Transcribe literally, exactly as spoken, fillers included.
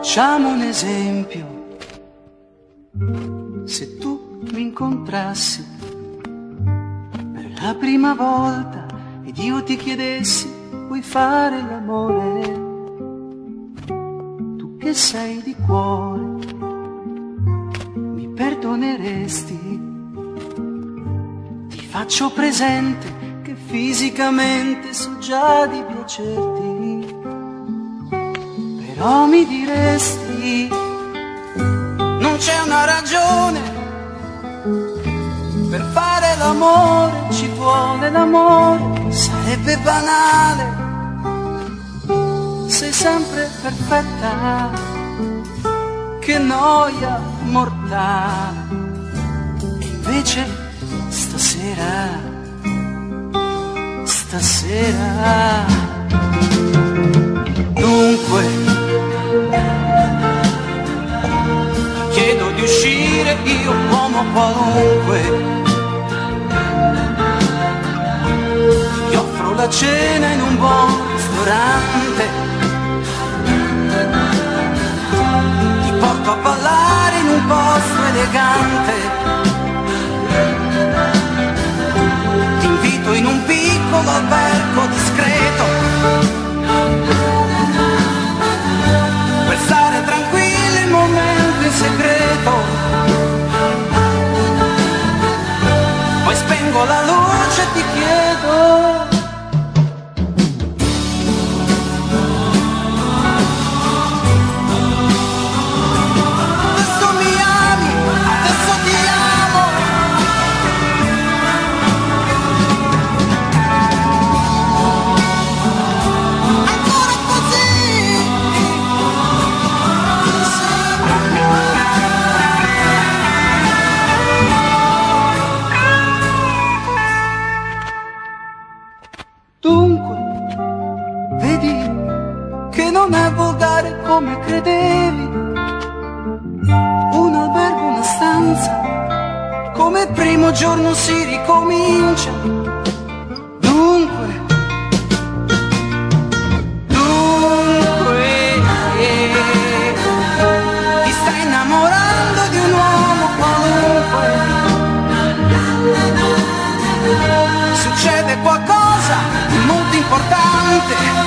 Facciamo un esempio. Se tu mi incontrassi per la prima volta ed io ti chiedessi: vuoi fare l'amore? Tu che sei di cuore mi perdoneresti. Ti faccio presente che fisicamente so già di piacerti, però mi diresti: non c'è una ragione per fare l'amore, ci vuole l'amore, sarebbe banale, sei sempre perfetta, che noia mortale. E invece stasera, stasera, dunque chiedo di uscire, io uomo qualunque, ti offro la cena in un buon ristorante, ti porto a ballare in un posto elegante, ti invito in un piccolo albergo discreto per stare tranquilli il momento in segreto. Poi spengo la luce e ti chiedo: adesso mi ami, adesso ti amo. Ancora così. Dunque, vedi che non è volgare come credevi. Un albergo, una stanza, come il primo giorno si ricomincia. Dunque, dunque, eh, ti stai innamorando di un uomo qualunque. Succede qualcosa di molto importante,